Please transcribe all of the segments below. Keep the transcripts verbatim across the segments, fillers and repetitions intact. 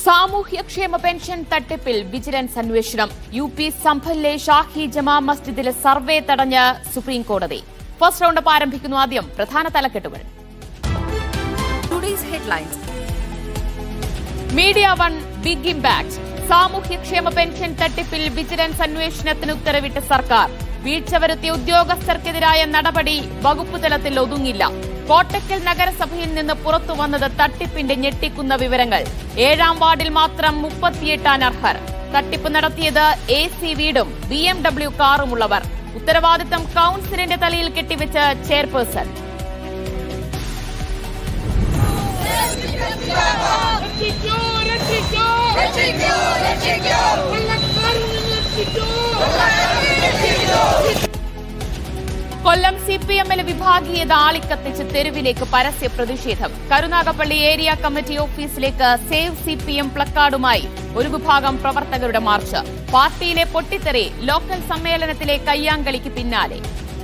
സാമൂഹ്യക്ഷേമ പെൻഷൻ തട്ടിപ്പിൽ വിജിലൻസ് അന്വേഷണം. യു പി സംഭലിലെ ഷാഹി ജമാ മസ്ജിദിലെ സർവേ തടഞ്ഞ് സുപ്രീം കോടതി. ഫസ്റ്റ് റൗണ്ട് ആരംഭിക്കുന്നു. ആദ്യം പ്രധാന തലക്കെട്ടുകൾ. Media one big impact. സാമൂഹ്യക്ഷേമ പെൻഷൻ തട്ടിപ്പിൽ വിജിലൻസ് അന്വേഷണത്തിന് ഉത്തരവിട്ട സർക്കാർ. വീഴ്ച വരുത്തിയ ഉദ്യോഗസ്ഥർക്കെതിരായ നടപടി വകുപ്പ് തലത്തിൽ ഒതുങ്ങില്ല. കോട്ടക്കൽ നഗരസഭയിൽ നിന്ന് പുറത്തുവന്നത് തട്ടിപ്പിന്റെ ഞെട്ടിക്കുന്ന വിവരങ്ങൾ. ഏഴാം വാർഡിൽ മാത്രം മുപ്പത്തിയെട്ട് അനർഹർ. തട്ടിപ്പ് നടത്തിയത് എ സി വീടും ബി എം ഡബ്ല്യു കാറുമുള്ളവർ. ഉത്തരവാദിത്തം കൌൺസിലിന്റെ തലയിൽ കെട്ടിവെച്ച ചെയർപേഴ്സൺ. കൊല്ലം സി പി എമ്മിലെ വിഭാഗീയത ആളിക്കത്തിച്ച് തെരുവിലേക്ക് പരസ്യ പ്രതിഷേധം. കരുനാഗപ്പള്ളി ഏരിയ കമ്മിറ്റി ഓഫീസിലേക്ക് സേവ് സി പി എം പ്ലക്കാർഡുമായി ഒരു വിഭാഗം പ്രവർത്തകരുടെ മാർച്ച്. പാർട്ടിയിലെ പൊട്ടിത്തെറി ലോക്കൽ സമ്മേളനത്തിലെ കയ്യാങ്കളിക്ക് പിന്നാലെ.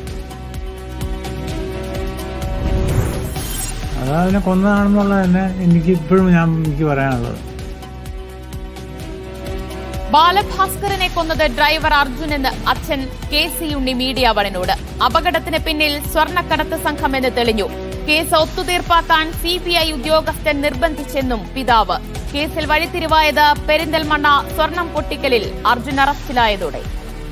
അതതിനെ കൊന്നതാണെന്നുള്ളത് തന്നെ എനിക്ക് ഇപ്പോഴും ഞാൻ എനിക്ക് പറയാനുള്ളത്. ബാലഭാസ്കറിനെ കൊന്നത് ഡ്രൈവർ അർജുൻ എന്ന് അച്ഛൻ കെ സി ഉണ്ണി മീഡിയ വണിനോട്. അപകടത്തിന് പിന്നിൽ സ്വർണ്ണക്കടത്ത് സംഘമെന്ന് തെളിഞ്ഞു. കേസ് ഒത്തുതീർപ്പാക്കാൻ സി ബി ഐ ഉദ്യോഗസ്ഥൻ നിർബന്ധിച്ചെന്നും പിതാവ്. കേസിൽ വഴിത്തിരിവായത് പെരിന്തൽമണ്ണ സ്വർണം പൊട്ടിക്കലിൽ അർജുൻ അറസ്റ്റിലായതോടെ.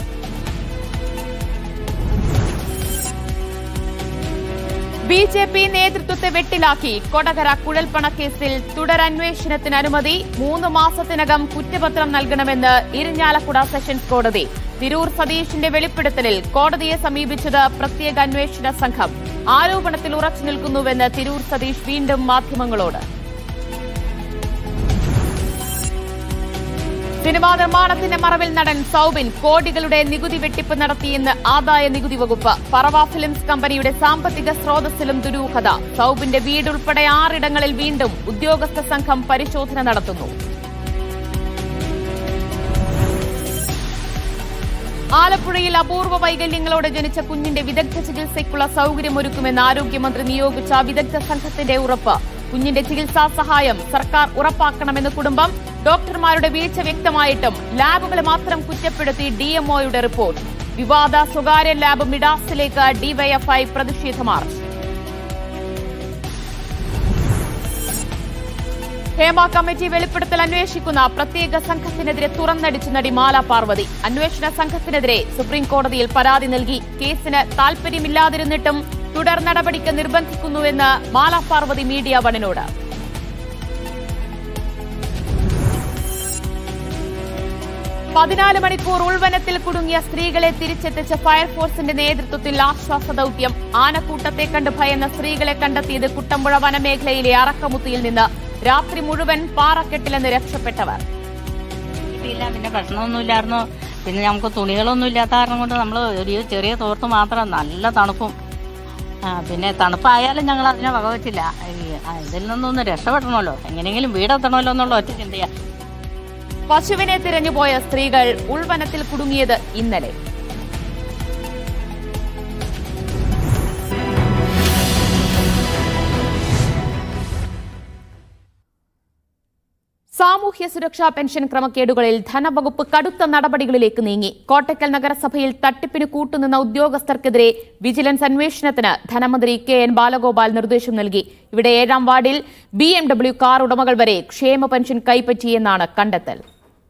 ബി ജെ പി നേതൃത്വത്തെ വെട്ടിലാക്കി. കൊടകര കുഴൽപ്പണക്കേസിൽ തുടരന്വേഷണത്തിന് അനുമതി. മൂന്ന് മാസത്തിനകം കുറ്റപത്രം നൽകണമെന്ന് ഇരിഞ്ഞാലക്കുട സെഷൻസ് കോടതി. തിരൂർ സതീഷിന്റെ വെളിപ്പെടുത്തലിൽ കോടതിയെ സമീപിച്ചത് പ്രത്യേക അന്വേഷണ സംഘം. ആരോപണത്തിൽ ഉറച്ചു നിൽക്കുന്നുവെന്ന് തിരൂർ സതീഷ് വീണ്ടും മാധ്യമങ്ങളോട്. സിനിമാ നിർമ്മാണത്തിന്റെ മറവിൽ നടൻ സൌബിൻ കോടികളുടെ നികുതി വെട്ടിപ്പ് നടത്തിയെന്ന് ആദായ നികുതി വകുപ്പ്. പറവ ഫിലിംസ് കമ്പനിയുടെ സാമ്പത്തിക സ്രോതസ്സിലും ദുരൂഹത. സൌബിന്റെ വീടുൾപ്പെടെ ആറിടങ്ങളിൽ വീണ്ടും ഉദ്യോഗസ്ഥ സംഘം പരിശോധന നടത്തുന്നു. ആലപ്പുഴയിൽ അപൂർവ വൈകല്യങ്ങളോടെ ജനിച്ച കുഞ്ഞിന്റെ വിദഗ്ധ ചികിത്സയ്ക്കുള്ള സൌകര്യമൊരുക്കുമെന്ന് ആരോഗ്യമന്ത്രി നിയോഗിച്ച വിദഗ്ധ സംഘത്തിന്റെ ഉറപ്പ്. കുഞ്ഞിന്റെ ചികിത്സാ സഹായം സർക്കാർ ഉറപ്പാക്കണമെന്ന് കുടുംബം. ഡോക്ടർമാരുടെ വീഴ്ച വ്യക്തമായിട്ടും ലാബുകളെ മാത്രം കുറ്റപ്പെടുത്തി ഡിഎംഒയുടെ റിപ്പോർട്ട്. വിവാദ സ്വകാര്യ ലാബ് മിഡാസിലേക്ക് ഡിവൈഎഫ്ഐ പ്രതിഷേധ മാർച്ച്. ഹേമ കമ്മിറ്റി വെളിപ്പെടുത്തൽ അന്വേഷിക്കുന്ന പ്രത്യേക സംഘത്തിനെതിരെ തുറന്നടിച്ചു നടി മാല പാർവതി. അന്വേഷണ സംഘത്തിനെതിരെ സുപ്രീം കോടതിയിൽ പരാതി നൽകി. കേസിന് താൽപര്യമില്ലാതിരുന്നിട്ടും തുടർ നടപടിക്ക് നിർബന്ധിക്കുന്നുവെന്ന് മാല പാർവതി മീഡിയ വണിനോട്. പതിനാല് മണിക്കൂർ ഉൾവനത്തിൽ കുടുങ്ങിയ സ്ത്രീകളെ തിരിച്ചെത്തിച്ച ഫയർഫോഴ്സിന്റെ നേതൃത്വത്തിൽ ആശ്വാസ ദൌത്യം. ആനക്കൂട്ടത്തെ കണ്ട് ഭയന്ന സ്ത്രീകളെ കണ്ടെത്തിയത് കുട്ടമ്പുഴ വനമേഖലയിലെ അറക്കമുത്തിയിൽ നിന്ന്. രാത്രി മുഴുവൻ പാറക്കെട്ടിലെന്ന് രക്ഷപ്പെട്ടവർ. പിന്നെ ഭക്ഷണമൊന്നുമില്ലായിരുന്നു. പിന്നെ നമുക്ക് തുണികളൊന്നും ഇല്ലാത്ത കാരണം കൊണ്ട് നമ്മൾ ഒരു ചെറിയ തോർത്ത് മാത്രം. നല്ല തണുപ്പും. പിന്നെ തണുപ്പായാലും ഞങ്ങൾ അതിനെ വകവച്ചില്ല. ഇതിൽ നിന്നൊന്ന് രക്ഷപ്പെടണമല്ലോ, എങ്ങനെയെങ്കിലും വീടെത്തണമല്ലോ എന്നുള്ള ഒറ്റ ചിന്തയാ. പശുവിനെ തിരഞ്ഞുപോയ സ്ത്രീകൾ ഉൾവനത്തിൽ കുടുങ്ങിയത് ഇന്നലെ. സാമൂഹ്യ സുരക്ഷാ പെൻഷൻ ക്രമക്കേടുകളിൽ ധനവകുപ്പ് കടുത്ത നടപടികളിലേക്ക് നീങ്ങി. കോട്ടക്കൽ നഗരസഭയിൽ തട്ടിപ്പിന് കൂട്ടുനിന്ന ഉദ്യോഗസ്ഥർക്കെതിരെ വിജിലൻസ് അന്വേഷണത്തിന് ധനമന്ത്രി കെ എൻ ബാലഗോപാൽ നിർദ്ദേശം നൽകി. ഇവിടെ ഏഴാം വാർഡിൽ ബി എം ഡബ്ല്യു കാർ ഉടമകൾ വരെ ക്ഷേമ പെൻഷൻ കൈപ്പറ്റിയെന്നാണ് കണ്ടെത്തൽ.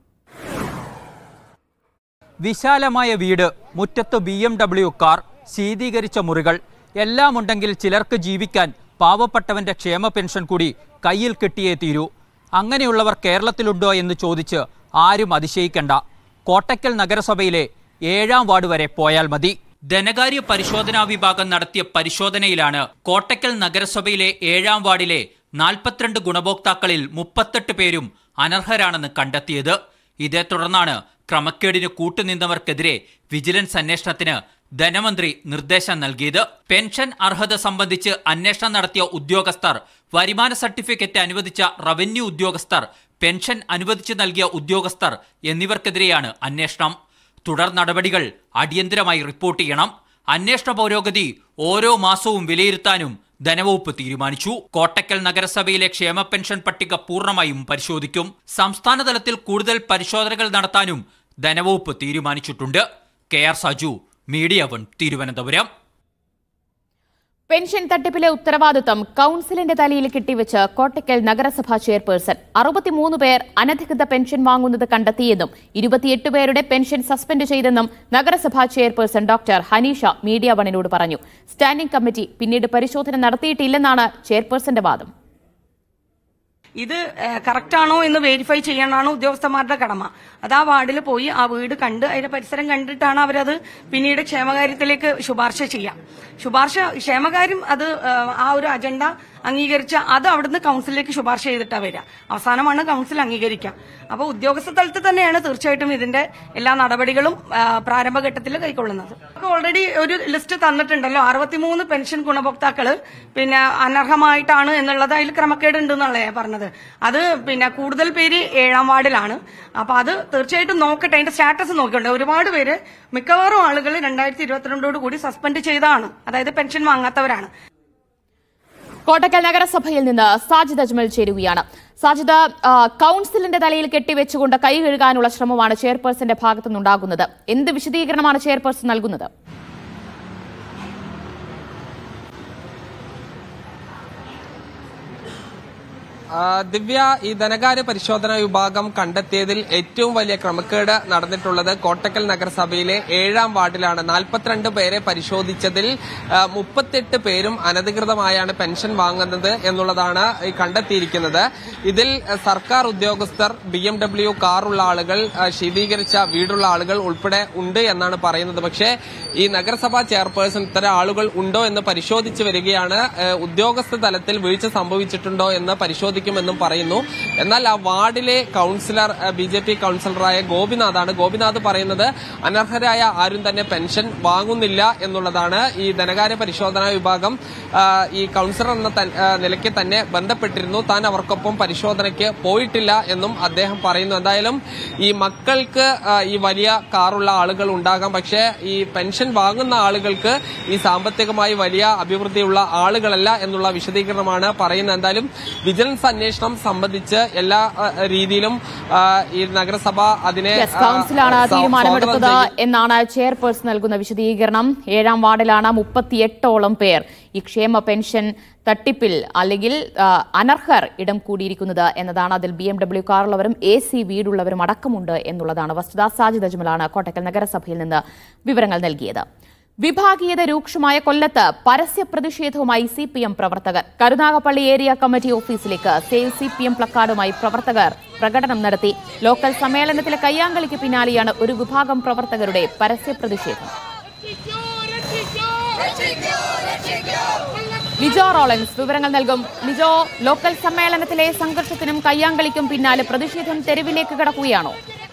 വിശാലമായ വീട്, മുറ്റത്ത് ബി എം ഡബ്ല്യു കാർ, ശീതീകരിച്ച മുറികൾ എല്ലാം ഉണ്ടെങ്കിൽ ചിലർക്ക് ജീവിക്കാൻ പാവപ്പെട്ടവന്റെ ക്ഷേമ പെൻഷൻ കൂടി കയ്യിൽ കിട്ടിയേ തീരൂ. അങ്ങനെയുള്ളവർ കേരളത്തിലുണ്ടോ എന്ന് ചോദിച്ച് ആരും അതിശയിക്കണ്ട. കോട്ടക്കൽ നഗരസഭയിലെ ഏഴാം വാർഡ് വരെ പോയാൽ മതി. ധനകാര്യ പരിശോധനാ വിഭാഗം നടത്തിയ പരിശോധനയിലാണ് കോട്ടക്കൽ നഗരസഭയിലെ ഏഴാം വാർഡിലെ നാൽപ്പത്തിരണ്ട് ഗുണഭോക്താക്കളിൽ മുപ്പത്തെട്ട് പേരും അനർഹരാണെന്ന് കണ്ടെത്തിയത്. ഇതേ തുടർന്നാണ് ക്രമക്കേടിന് കൂട്ടുനിന്നവർക്കെതിരെ വിജിലൻസ് അന്വേഷണത്തിന് ധനമന്ത്രി നിർദ്ദേശം നൽകിയത്. പെൻഷൻ അർഹത സംബന്ധിച്ച് അന്വേഷണം നടത്തിയ ഉദ്യോഗസ്ഥർ, വരുമാന സർട്ടിഫിക്കറ്റ് അനുവദിച്ച റവന്യൂ ഉദ്യോഗസ്ഥർ, പെൻഷൻ അനുവദിച്ചു നൽകിയ ഉദ്യോഗസ്ഥർ എന്നിവർക്കെതിരെയാണ് അന്വേഷണം. തുടർ നടപടികൾ അടിയന്തരമായി റിപ്പോർട്ട് ചെയ്യണം. അന്വേഷണ പുരോഗതി ഓരോ മാസവും വിലയിരുത്താനും ധനവകുപ്പ് തീരുമാനിച്ചു. കോട്ടക്കൽ നഗരസഭയിലെ ക്ഷേമ പെൻഷൻ പട്ടിക പൂർണ്ണമായും പരിശോധിക്കും. സംസ്ഥാന തലത്തിൽ കൂടുതൽ പരിശോധനകൾ നടത്താനും ധനവകുപ്പ് തീരുമാനിച്ചിട്ടുണ്ട്. K R Saju, media one, Thiruvananthapuram. Pension തട്ടിപ്പിലെ ഉത്തരവാദിത്തം കൌൺസിലിന്റെ തലയിൽ കെട്ടിവെച്ച് കോട്ടക്കൽ നഗരസഭാ ചെയർപേഴ്സൺ. അറുപത്തിമൂന്ന് പേർ അനധികൃത പെൻഷൻ വാങ്ങുന്നത് കണ്ടെത്തിയെന്നും ഇരുപത്തിയെട്ട് പേരുടെ പെൻഷൻ സസ്പെൻഡ് ചെയ്തെന്നും നഗരസഭാ ചെയർപേഴ്സൺ ഡോക്ടർ ഹനീഷ മീഡിയ വണിനോട് പറഞ്ഞു. സ്റ്റാൻഡിംഗ് കമ്മിറ്റി പിന്നീട് പരിശോധന നടത്തിയിട്ടില്ലെന്നാണ് ചെയർപേഴ്സന്റെ വാദം. ഇത് കറക്റ്റാണോ എന്ന് വെരിഫൈ ചെയ്യാനാണ് ഉദ്യോഗസ്ഥന്മാരുടെ കടമ. അത് ആ വാർഡിൽ പോയി ആ വീട് കണ്ട് അതിന്റെ പരിസരം കണ്ടിട്ടാണ് അവരത് പിന്നീട് ക്ഷേമകാര്യത്തിലേക്ക് ശുപാർശ ചെയ്യാം. ശുപാർശ ക്ഷേമകാര്യം അത് ആ ഒരു അജണ്ട അംഗീകരിച്ച അത് അവിടുന്ന് കൌൺസിലിലേക്ക് ശുപാർശ ചെയ്തിട്ടാണ് വരിക. അവസാനമാണ് കൌൺസിൽ അംഗീകരിക്കുക. അപ്പോൾ ഉദ്യോഗസ്ഥ തലത്തിൽ തന്നെയാണ് തീർച്ചയായിട്ടും ഇതിന്റെ എല്ലാ നടപടികളും പ്രാരംഭഘട്ടത്തിൽ കൈക്കൊള്ളുന്നത്. ഓൾറെഡി ഒരു ലിസ്റ്റ് തന്നിട്ടുണ്ടല്ലോ, അറുപത്തിമൂന്ന് പെൻഷൻ ഗുണഭോക്താക്കള് പിന്നെ അനർഹമായിട്ടാണ് എന്നുള്ളത് അതിൽ ക്രമക്കേട് ഉണ്ടെന്നുള്ളേ പറഞ്ഞത്. അത് പിന്നെ കൂടുതൽ പേര് ഏഴാം വാർഡിലാണ്. അപ്പൊ അത് തീർച്ചയായിട്ടും നോക്കട്ടെ, അതിന്റെ സ്റ്റാറ്റസ് നോക്കിയുണ്ട്. ഒരുപാട് പേര്, മിക്കവാറും ആളുകൾ രണ്ടായിരത്തി ഇരുപത്തിരണ്ടോട് കൂടി സസ്പെൻഡ് ചെയ്തതാണ്, അതായത് പെൻഷൻ വാങ്ങാത്തവരാണ്. കോട്ടക്കൽ നഗരസഭയിൽ നിന്ന് സാജിദ് അജ്മൽ ചേരുകയാണ്. സാജിദ്, കൌൺസിലിന്റെ തലയിൽ കെട്ടിവെച്ചുകൊണ്ട് കൈ കഴുകാനുള്ള ശ്രമമാണ് ചെയർപേഴ്സന്റെ ഭാഗത്തുനിന്നുണ്ടാകുന്നത്. എന്ത് വിശദീകരണമാണ് ചെയർപേഴ്സൺ നൽകുന്നത്? ദിവ്യ, ഈ ധനകാര്യ പരിശോധനാ വിഭാഗം കണ്ടെത്തിയതിൽ ഏറ്റവും വലിയ ക്രമക്കേട് നടന്നിട്ടുള്ളത് കോട്ടക്കൽ നഗരസഭയിലെ ഏഴാം വാർഡിലാണ്. നാൽപ്പത്തിരണ്ട് പേരെ പരിശോധിച്ചതിൽ മുപ്പത്തെട്ട് പേരും അനധികൃതമായാണ് പെൻഷൻ വാങ്ങുന്നത് എന്നുള്ളതാണ് കണ്ടെത്തിയിരിക്കുന്നത്. ഇതിൽ സർക്കാർ ഉദ്യോഗസ്ഥർ, ബി എം ഡബ്ല്യു കാറുള്ള ആളുകൾ, ശീതീകരിച്ച വീടുള്ള ആളുകൾ ഉൾപ്പെടെ ഉണ്ട് എന്നാണ് പറയുന്നത്. പക്ഷേ ഈ നഗരസഭാ ചെയർപേഴ്സൺ ഇത്തരം ആളുകൾ ഉണ്ടോ എന്ന് പരിശോധിച്ചു വരികയാണ്. ഉദ്യോഗസ്ഥ തലത്തിൽ വീഴ്ച സംഭവിച്ചിട്ടുണ്ടോ എന്ന് പരിശോധിക്കും ും പറയുന്നു. എന്നാൽ ആ വാർഡിലെ കൌൺസിലർ ബി ജെ പി കൌൺസിലറായ ഗോപിനാഥാണ്. ഗോപിനാഥ് പറയുന്നത് അനർഹരായ ആരും തന്നെ പെൻഷൻ വാങ്ങുന്നില്ല എന്നുള്ളതാണ്. ഈ ധനകാര്യ പരിശോധനാ വിഭാഗം ഈ കൌൺസിലർ എന്ന നിലയ്ക്ക് തന്നെ ബന്ധപ്പെട്ടിരുന്നു. താൻ അവർക്കൊപ്പം പരിശോധനയ്ക്ക് പോയിട്ടില്ല എന്നും അദ്ദേഹം പറയുന്നു. എന്തായാലും ഈ മക്കൾക്ക് ഈ വലിയ കാറുള്ള ആളുകൾ ഉണ്ടാകാം, പക്ഷേ ഈ പെൻഷൻ വാങ്ങുന്ന ആളുകൾക്ക് ഈ സാമ്പത്തികമായി വലിയ അഭിവൃദ്ധിയുള്ള ആളുകളല്ല എന്നുള്ള വിശദീകരണമാണ് പറയുന്നത്. എന്തായാലും വിജിലൻസ് അന്വേഷണം സംബന്ധിച്ച് എല്ലാ രീതിയിലും ഈ നഗരസഭ അതിനെ കൌൺസിലാണ് തീരുമാനമെടുത്തത് എന്നാണ് ചെയർപേഴ്സൺ നൽകുന്ന വിശദീകരണം. ഏഴാം വാർഡിലാണ് മുപ്പത്തിയെട്ടോളം പേർ ഈ ക്ഷേമ പെൻഷൻ തട്ടിപ്പിൽ അല്ലെങ്കിൽ അനർഹർ ഇടം കൂടിയിരിക്കുന്നത് എന്നതാണ്. അതിൽ ബി എം ഡബ്ല്യു കാറുള്ളവരും എ സി വീടുള്ളവരും അടക്കമുണ്ട് എന്നുള്ളതാണ് വസ്തുത. സാജിദ് അജ്മലാണ് കോട്ടക്കൽ നഗരസഭയിൽ നിന്ന് വിവരങ്ങൾ നൽകിയത്. വിഭാഗീയത രൂക്ഷമായ കൊല്ലത്ത് പരസ്യ പ്രതിഷേധവുമായി സി പി എം പ്രവർത്തകർ. കരുനാഗപ്പള്ളി ഏരിയ കമ്മിറ്റി ഓഫീസിലേക്ക് സേവ് സി പി എം പ്ലക്കാർഡുമായി പ്രവർത്തകർ പ്രകടനം നടത്തി. ലോക്കൽ സമ്മേളനത്തിലെ കയ്യാങ്കളിക്ക് പിന്നാലെയാണ് ഒരു വിഭാഗം പ്രവർത്തകരുടെ പരസ്യ പ്രതിഷേധം. ലിജോ റോളൻസ് വിവരങ്ങൾ നൽകും. ലിജോ, ലോക്കൽ സമ്മേളനത്തിലെ സംഘർഷത്തിനും കയ്യാങ്കളിക്കും പിന്നാലെ പ്രതിഷേധം തെരുവിലേക്ക് കടക്കുകയാണോ?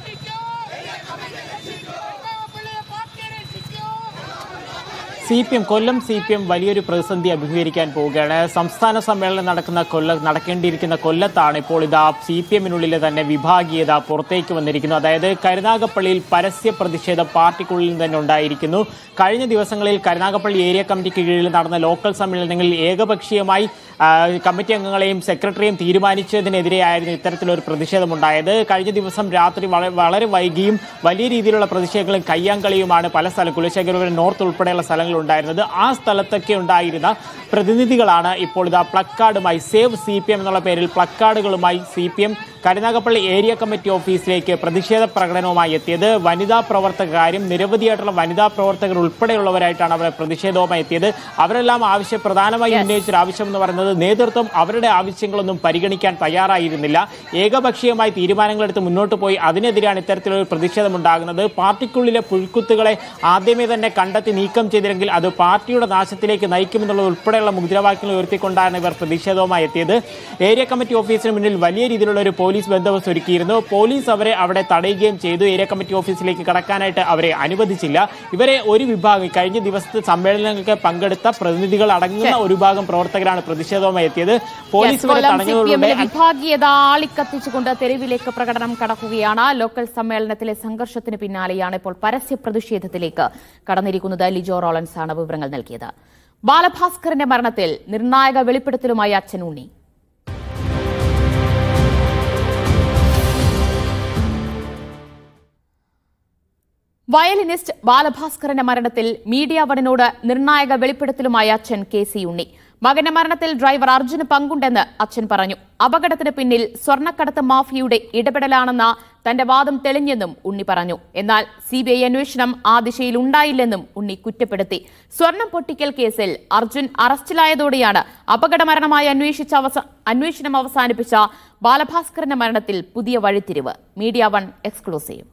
C P M Kollam C P M വലിയൊരു പ്രതിസന്ധി അഭിമുഖീകരിക്കാൻ പോവുകയാണ്. സംസ്ഥാന സമ്മേളനം നടക്കുന്ന കൊല്ല നടക്കേണ്ടിയിരിക്കുന്ന കൊല്ലത്താണ് ഇപ്പോൾ ഇതാ സി പി എമ്മിനുള്ളിലെ തന്നെ വിഭാഗീയത പുറത്തേക്ക് വന്നിരിക്കുന്നു. അതായത് കരുനാഗപ്പള്ളിയിൽ പരസ്യ പ്രതിഷേധം പാർട്ടിക്കുള്ളിൽ തന്നെ ഉണ്ടായിരിക്കുന്നു. കഴിഞ്ഞ ദിവസങ്ങളിൽ കരുനാഗപ്പള്ളി ഏരിയ കമ്മിറ്റിക്ക് കീഴിൽ നടന്ന ലോക്കൽ സമ്മേളനങ്ങളിൽ ഏകപക്ഷീയമായി കമ്മിറ്റി അംഗങ്ങളെയും സെക്രട്ടറിയും തീരുമാനിച്ചതിനെതിരെയായിരുന്നു ഇത്തരത്തിലൊരു പ്രതിഷേധമുണ്ടായത്. കഴിഞ്ഞ ദിവസം രാത്രി വളരെ വൈകിയും വലിയ രീതിയിലുള്ള പ്രതിഷേധങ്ങളും കയ്യാങ്കളിയുമാണ് പല സ്ഥലം കുലശേഖരപുരം നോർത്ത് ഉൾപ്പെടെയുള്ള സ്ഥലങ്ങളിൽ ഉണ്ടായിരുന്നത്. ആ സ്ഥലത്തൊക്കെ ഉണ്ടായിരുന്ന പ്രതിനിധികളാണ് ഇപ്പോൾ ഇതാ പ്ലക്കാർഡുമായി സേവ് സി പി എം എന്നുള്ള പേരിൽ പ്ലക്കാർഡുകളുമായി C P M Karunagappally area committee ഓഫീസിലേക്ക് പ്രതിഷേധ പ്രകടനവുമായി എത്തിയത്. വനിതാ പ്രവർത്തകരും നിരവധിയായിട്ടുള്ള വനിതാ പ്രവർത്തകർ ഉൾപ്പെടെയുള്ളവരായിട്ടാണ് അവരെ പ്രതിഷേധവുമായി എത്തിയത്. അവരെല്ലാം ആവശ്യം പ്രധാനമായി ഉന്നയിച്ചൊരു ആവശ്യം എന്ന് പറയുന്നത് നേതൃത്വം അവരുടെ ആവശ്യങ്ങളൊന്നും പരിഗണിക്കാൻ തയ്യാറായിരുന്നില്ല. ഏകപക്ഷീയമായി തീരുമാനങ്ങളെടുത്ത് മുന്നോട്ട് പോയി അതിനെതിരെയാണ് ഇത്തരത്തിലൊരു പ്രതിഷേധം ഉണ്ടാകുന്നത്. പാർട്ടിക്കുള്ളിലെ പുഴുക്കുത്തുകളെ ആദ്യമേ തന്നെ കണ്ടെത്തി നീക്കം ചെയ്തില്ലെങ്കിൽ അത് പാർട്ടിയുടെ നാശത്തിലേക്ക് നയിക്കുമെന്നുള്ളത് ഉൾപ്പെടെയുള്ള മുദ്രാവാക്യങ്ങൾ ഉയർത്തിക്കൊണ്ടാണ് ഇവർ പ്രതിഷേധവുമായി എത്തിയത്. ഏരിയ കമ്മിറ്റി ഓഫീസിന് മുന്നിൽ വലിയ രീതിയിലുള്ള ഒരു പോലീസ് ബന്ദോബസ്ത് ഒരുക്കിയിരുന്നു. പോലീസ് അവരെ അവിടെ തടയുകയും ചെയ്തു. ഏരിയ കമ്മിറ്റി ഓഫീസിലേക്ക് കടക്കാനായിട്ട് അവരെ അനുവദിച്ചില്ല. ഇവരെ ഒരു വിഭാഗം കഴിഞ്ഞ ദിവസത്തെ സമ്മേളനങ്ങൾക്ക് പങ്കെടുത്ത പ്രതിനിധികൾ അടങ്ങുന്ന ഒരു വിഭാഗം പ്രവർത്തകരാണ് പ്രതിഷേധവുമായി എത്തിയത്. പോലീസ് ഇവരെ തടഞ്ഞതോടെ വിഭാഗീയത ആളിക്കത്തിച്ചുകൊണ്ട് തെരുവിലേക്ക് പ്രകടനം കടക്കുകയാണ്. ലോക്കൽ സമ്മേളനത്തിലെ സംഘർഷത്തിന് പിന്നാലെയാണ് ഇപ്പോൾ പരസ്യ പ്രതിഷേധത്തിലേക്ക് കടന്നിരിക്കുന്നത്. ലിജോ റോളൻസ് ആണ് വിവരങ്ങൾ നൽകിയത്. ബാലഭാസ്കറിന്റെ മരണത്തിൽ നിർണായക വെളിപ്പെടുത്തലുമായി അച്ഛൻ ഉണ്ണി. വയലിനിസ്റ്റ് ബാലഭാസ്കറിന്റെ മരണത്തിൽ മീഡിയ വണിനോട് നിർണായക വെളിപ്പെടുത്തലുമായി അച്ഛൻ കെ സി ഉണ്ണി. മകന്റെ മരണത്തിൽ ഡ്രൈവർ അർജുന് പങ്കുണ്ടെന്ന് അച്ഛൻ പറഞ്ഞു. അപകടത്തിന് പിന്നിൽ സ്വർണ്ണക്കടത്ത് മാഫിയയുടെ ഇടപെടലാണെന്ന തന്റെ വാദം തെളിഞ്ഞെന്നും ഉണ്ണി പറഞ്ഞു. എന്നാൽ സിബിഐ അന്വേഷണം ആ ദിശയിൽ ഉണ്ടായില്ലെന്നും ഉണ്ണി കുറ്റപ്പെടുത്തി. സ്വർണം പൊട്ടിക്കൽ കേസിൽ അർജുൻ അറസ്റ്റിലായതോടെയാണ് അപകടമരണമായി അന്വേഷിച്ച അന്വേഷണം അവസാനിപ്പിച്ച ബാലഭാസ്കറിന്റെ മരണത്തിൽ പുതിയ വഴിത്തിരിവ്. Media one exclusive.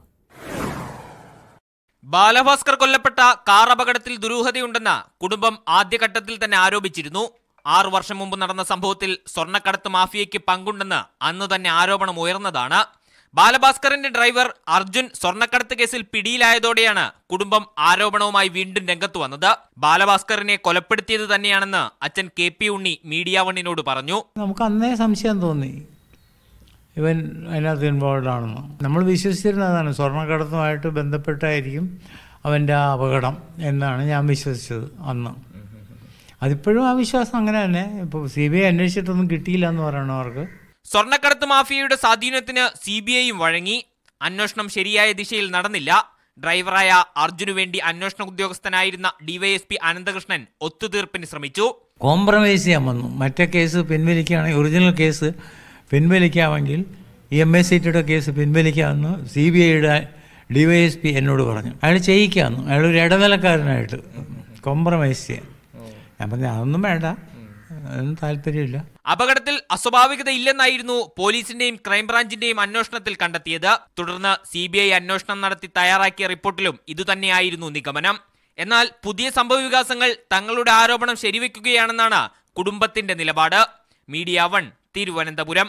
ബാലഭാസ്കർ കൊല്ലപ്പെട്ട കാർ അപകടത്തിൽ ദുരൂഹതയുണ്ടെന്ന് കുടുംബം ആദ്യഘട്ടത്തിൽ തന്നെ ആരോപിച്ചിരുന്നു. ആറു വർഷം മുമ്പ് നടന്ന സംഭവത്തിൽ സ്വർണ്ണക്കടത്ത് മാഫിയയ്ക്ക് പങ്കുണ്ടെന്ന് അന്ന് തന്നെ ആരോപണം ഉയർന്നതാണ്. ബാലഭാസ്കറിന്റെ ഡ്രൈവർ അർജുൻ സ്വർണ്ണക്കടത്ത് കേസിൽ പിടിയിലായതോടെയാണ് കുടുംബം ആരോപണവുമായി വീണ്ടും രംഗത്ത് വന്നത്. ബാലഭാസ്കറിനെ കൊലപ്പെടുത്തിയത് തന്നെയാണെന്ന് അച്ഛൻ കെ പി ഉണ്ണി മീഡിയ വണ്ണിനോട് പറഞ്ഞു. നമുക്ക് അന്നേ സംശയം തോന്നി ഇവൻ അതിനകത്ത് ഇൻവോൾവ് ആണെന്ന്. നമ്മൾ വിശ്വസിച്ചിരുന്നതാണ് സ്വർണ്ണക്കടത്തുമായിട്ട് ബന്ധപ്പെട്ടായിരിക്കും അവൻ്റെ ആ അപകടം എന്നാണ് ഞാൻ വിശ്വസിച്ചത് അന്ന്. അതിപ്പോഴും ആ വിശ്വാസം അങ്ങനെ തന്നെ. ഇപ്പോൾ സി ബി ഐ അന്വേഷിച്ചിട്ടൊന്നും കിട്ടിയില്ല എന്ന് പറയണവർക്ക്. സ്വർണ്ണക്കടത്ത് മാഫിയയുടെ സ്വാധീനത്തിന് സി ബി ഐയും വഴങ്ങി. അന്വേഷണം ശരിയായ ദിശയിൽ നടന്നില്ല. ഡ്രൈവറായ അർജുനു വേണ്ടി അന്വേഷണ ഉദ്യോഗസ്ഥനായിരുന്ന ഡിവൈഎസ്പി അനന്തകൃഷ്ണൻ ഒത്തുതീർപ്പിന് ശ്രമിച്ചു. കോംപ്രമൈസ് ചെയ്യാൻ വന്നു. മറ്റേ കേസ് പിൻവലിക്കുകയാണെങ്കിൽ ഒറിജിനൽ കേസ് പിൻവലിക്കാമെങ്കിൽ ഈ എം എസ് സി ടിയുടെ കേസ് പിൻവലിക്കാമെന്ന് സി ബി ഐയുടെ ഡി വൈ എസ് പി എന്നോട് പറഞ്ഞു. അയാൾ ചെയ്യിക്കാമെന്ന്. അയാൾ ഒരു ഇടനിലക്കാരനായിട്ട് കോംപ്രമൈസ് ചെയ്യാൻ. ഞാൻ പറഞ്ഞു അതൊന്നും വേണ്ട, അതൊന്നും താല്പര്യമില്ല. അപകടത്തിൽ അസ്വാഭാവികത ഇല്ലെന്നായിരുന്നു പോലീസിന്റെയും ക്രൈംബ്രാഞ്ചിന്റെയും അന്വേഷണത്തിൽ കണ്ടെത്തിയത്. തുടർന്ന് സി ബി ഐ അന്വേഷണം നടത്തി തയ്യാറാക്കിയ റിപ്പോർട്ടിലും ഇതുതന്നെയായിരുന്നു നിഗമനം. എന്നാൽ പുതിയ സംഭവവികാസങ്ങൾ തങ്ങളുടെ ആരോപണം ശരിവെക്കുകയാണെന്നാണ് കുടുംബത്തിന്റെ നിലപാട്. Media one, Thiruvananthapuram.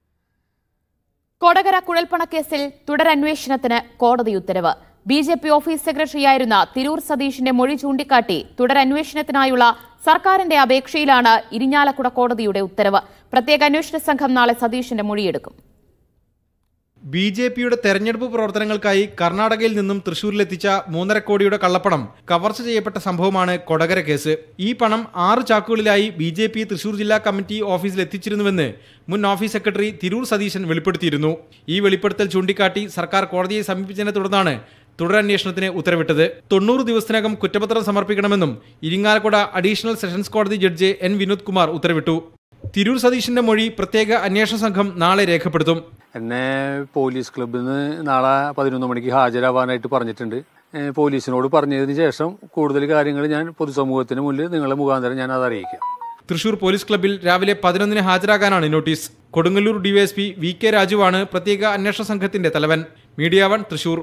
കൊടകര കുഴൽപ്പണക്കേസിൽ തുടരന്വേഷണത്തിന് കോടതി ഉത്തരവ്. ബി ജെ പി ഓഫീസ് സെക്രട്ടറിയായിരുന്ന തിരൂർ സതീഷിന്റെ മൊഴി ചൂണ്ടിക്കാട്ടി തുടരന്വേഷണത്തിനായുള്ള സർക്കാരിന്റെ അപേക്ഷയിലാണ് ഇരിഞ്ഞാലക്കുട കോടതിയുടെ ഉത്തരവ്. പ്രത്യേക അന്വേഷണ സംഘം നാളെ സതീഷിന്റെ മൊഴിയെടുക്കും. ബി ജെ പിയുടെ തെരഞ്ഞെടുപ്പ് പ്രവർത്തനങ്ങൾക്കായി കർണാടകയിൽ നിന്നും തൃശൂരിലെത്തിച്ച മൂന്നര കോടിയുടെ കള്ളപ്പണം കവർച്ച ചെയ്യപ്പെട്ട സംഭവമാണ് കൊടകര കേസ്. ഈ പണം ആറ് ചാക്കുകളിലായി ബി ജെ പി തൃശൂർ ജില്ലാ കമ്മിറ്റി ഓഫീസിൽ എത്തിച്ചിരുന്നുവെന്ന് മുൻ ഓഫീസ് സെക്രട്ടറി തിരൂർ സതീശൻ വെളിപ്പെടുത്തിയിരുന്നു. ഈ വെളിപ്പെടുത്തൽ ചൂണ്ടിക്കാട്ടി സർക്കാർ കോടതിയെ സമീപിച്ചതിനെ തുടർന്നാണ് തുടരന്വേഷണത്തിന് ഉത്തരവിട്ടത്. തൊണ്ണൂറ് ദിവസത്തിനകം കുറ്റപത്രം സമർപ്പിക്കണമെന്നും ഇരിങ്ങാലക്കുട അഡീഷണൽ സെഷൻസ് കോടതി ജഡ്ജി എൻ വിനോദ് കുമാർ ഉത്തരവിട്ടു. തിരൂർ സതീഷിന്റെ മൊഴി പ്രത്യേക അന്വേഷണ സംഘം നാളെ രേഖപ്പെടുത്തും. എന്നെ പോലീസ് ക്ലബ്ബിൽ നിന്ന് നാളെ പതിനൊന്ന് മണിക്ക് ഹാജരാവാനായിട്ട് പറഞ്ഞിട്ടുണ്ട്. പോലീസിനോട് പറഞ്ഞതിന് ശേഷം കൂടുതൽ കാര്യങ്ങൾ ഞാൻ പൊതുസമൂഹത്തിന് മുന്നിൽ നിങ്ങളെ മുഖാന്തരം ഞാൻ അത് അറിയിക്കാം. തൃശൂർ പോലീസ് ക്ലബ്ബിൽ രാവിലെ പതിനൊന്നിന് ഹാജരാകാനാണ് നോട്ടീസ്. കൊടുങ്ങല്ലൂർ ഡിവൈഎസ്പി വി കെ രാജുവാണ് പ്രത്യേക അന്വേഷണ സംഘത്തിന്റെ തലവൻ. Media one, Thrissur.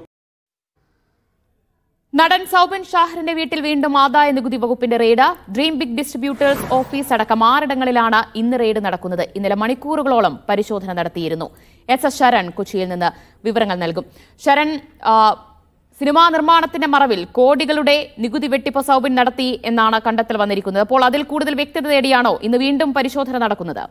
നടൻ സൗബിൻ ഷാഹിറിന്റെ വീട്ടിൽ വീണ്ടും ആദായ നികുതി വകുപ്പിന്റെ raid. Dream big distributors office അടക്കം ആറിടങ്ങളിലാണ് ഇന്ന് റെയ്ഡ് നടക്കുന്നത്. ഇന്നലെ മണിക്കൂറുകളോളം പരിശോധന നടത്തിയിരുന്നു. എസ് എസ് ശരൺ കൊച്ചിയിൽ നിന്ന് വിവരങ്ങൾ നൽകും. ശരൺ, സിനിമാ നിർമ്മാണത്തിന്റെ മറവിൽ കോടികളുടെ നികുതി വെട്ടിപ്പ് സൗബിൻ നടത്തി എന്നാണ് കണ്ടെത്തൽ വന്നിരിക്കുന്നത്. അപ്പോൾ അതിൽ കൂടുതൽ വ്യക്തത തേടിയാണോ ഇന്ന് വീണ്ടും പരിശോധന നടക്കുന്നത്?